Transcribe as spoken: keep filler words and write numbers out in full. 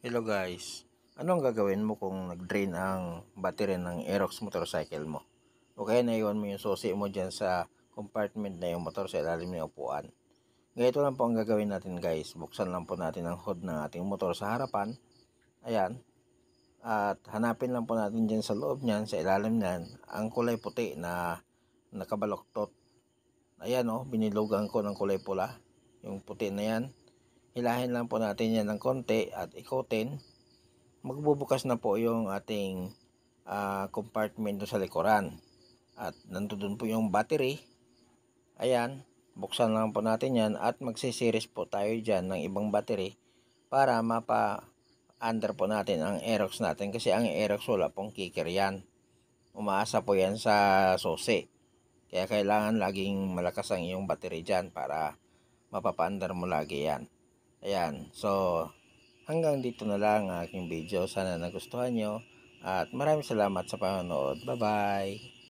Hello guys, ano ang gagawin mo kung nag-drain ang battery ng Aerox motorcycle mo? O kaya naiwan mo yung susi mo dyan sa compartment na yung motor sa ilalim ng upuan. Ganito lang po ang gagawin natin guys. Buksan lang po natin ang hood ng ating motor sa harapan. Ayan. At hanapin lang po natin dyan sa loob niyan, sa ilalim niyan, ang kulay puti na nakabaloktot. Ayan o, binilugan ko ng kulay pula. Yung puti na yan. Hilahin lang po natin yan ng konti at ikutin. Magbubukas na po yung ating uh, compartment sa likuran at nandoon po yung battery. Ayan, buksan lang po natin yan at magsisiris po tayo dyan ng ibang battery para mapa under po natin ang Aerox natin, kasi ang Aerox wala pong kicker yan, umaasa po yan sa susi, kaya kailangan laging malakas ang iyong battery dyan para mapapa-under mo lagi yan. Ayan, so hanggang dito na lang ang aking video. Sana nagustuhan nyo. At maraming salamat sa panonood. Bye-bye!